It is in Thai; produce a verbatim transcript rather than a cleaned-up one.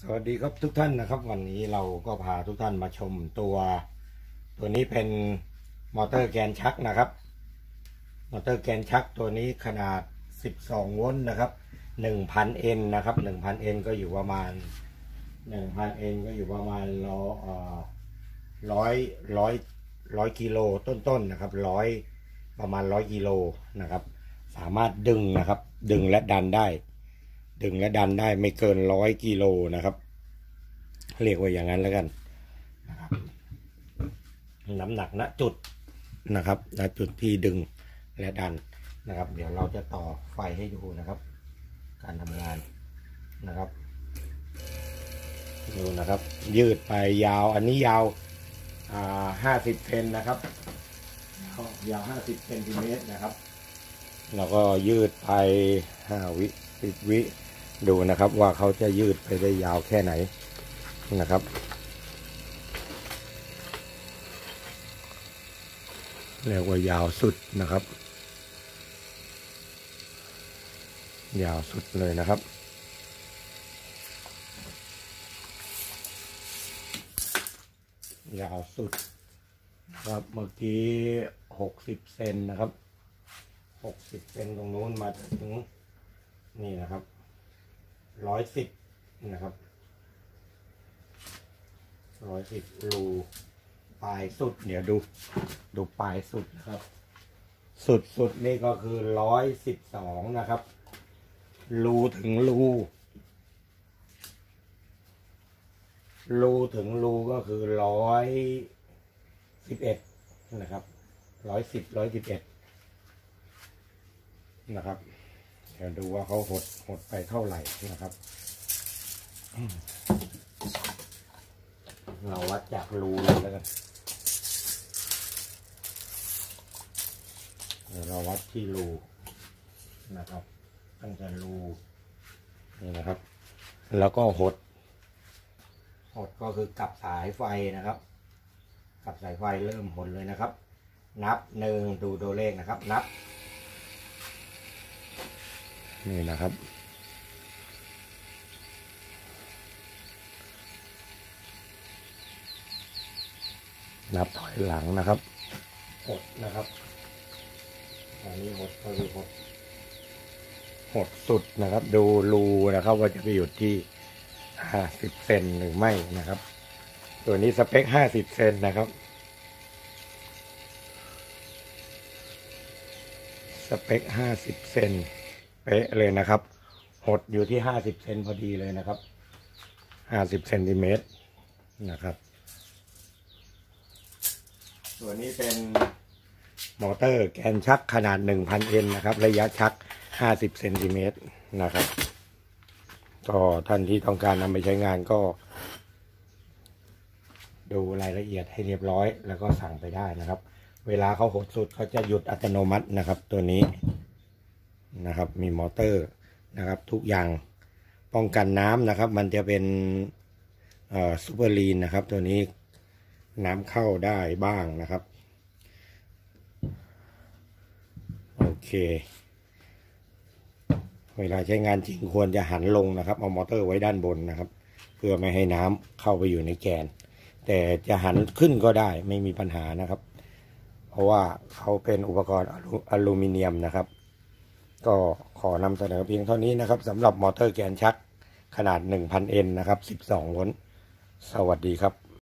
วัสดีครับทุกท่านนะครับวันนี้เราก็พาทุกท่านมาชมตัวตัวนี้เป็นมอเตอร์แกนชักนะครับมอเตอร์แกนชักตัวนี้ขนาดสิบสองโวลต์นะครับ หนึ่งพัน เอ็น นะครับ หนึ่งพัน เอ็น ก็อยู่ประมาณ หนึ่งพัน เอ็น ก็อยู่ประมาณร้อยเอ่อร้อยร้อยร้อยกิโลต้นๆ น, นะครับร้อยประมาณร้อยกิโลนะครับสามารถดึงนะครับดึงและดันได้ดึงและดันได้ไม่เกินร้อยกิโลนะครับเรียกว่าอย่างนั้นแล้วกันนะครับน้ำหนักณจุดนะครับณจุดที่ดึงและดันนะครับเดี๋ยวเราจะต่อไฟให้ดูนะครับการทำงานนะครับดูนะครับยืดไปยาวอันนี้ยาวอ่าห้าสิบเซนนะครับยาวห้าสิบเซนติเมตรนะครับแล้วก็ยืดไปห้าวิสิบวิดูนะครับว่าเขาจะยืดไปได้ยาวแค่ไหนนะครับเรียกว่ายาวสุดนะครับยาวสุดเลยนะครับยาวสุดครับเมื่อกี้หกสิบเซนนะครับหกสิบเซนตรงนู้นมาถึงนี่นะครับร้อยสิบนะครับร้อยสิบรูปลายสุดเดี๋ยวดูดูปลายสุดนะครับสุดสุดนี่ก็คือร้อยสิบสองนะครับรูถึงรูรูถึงรูก็คือร้อยสิบเอ็ดนะครับร้อยสิบร้อยสิบเอ็ดนะครับเดี๋ยวดูว่าเขาหดหดไปเท่าไหร่นะครับเราวัดจากรูเลยแล้วกันเดี๋ยวเราวัดที่รูนะครับตั้งแต่รูนี่นะครับแล้วก็หดหดก็คือกลับสายไฟนะครับกลับสายไฟเริ่มหดเลยนะครับนับหนึ่งดูตัวเลขนะครับนับนี่นะครับนับถอยหลังนะครับหดนะครับอันนี้หดก็คือหดหดสุดนะครับดูรูนะครับว่าจะไปอยู่ที่ห้าสิบเซนหรือไม่นะครับตัวนี้สเปคห้าสิบเซนนะครับสเปคห้าสิบเซนเป๊ะเลยนะครับหดอยู่ที่ห้าสิบเซนพอดีเลยนะครับห้าสิบเซนติเมตรนะครับตัวนี้เป็นมอเตอร์แกนชักขนาด หนึ่งพัน เอ็น นะครับระยะชักห้าสิบเซนติเมตรนะครับก็ท่านที่ต้องการนำไปใช้งานก็ดูรายละเอียดให้เรียบร้อยแล้วก็สั่งไปได้นะครับเวลาเขาหดสุดเขาจะหยุดอัตโนมัตินะครับตัวนี้นะครับมีมอเตอร์นะครับทุกอย่างป้องกันน้ำนะครับมันจะเป็นเอ่อซูเปอร์ลีนนะครับตัวนี้น้ำเข้าได้บ้างนะครับโอเคเวลาใช้งานจริงควรจะหันลงนะครับเอามอเตอร์ไว้ด้านบนนะครับเพื่อไม่ให้น้ำเข้าไปอยู่ในแกนแต่จะหันขึ้นก็ได้ไม่มีปัญหานะครับเพราะว่าเขาเป็นอุปกรณ์อลูมิเนียมนะครับก็ขอนำเสนอเพียงเท่านี้นะครับสำหรับมอเตอร์แกนชักขนาด หนึ่งพัน เอ็น นะครับสิบสองโวลต์สวัสดีครับ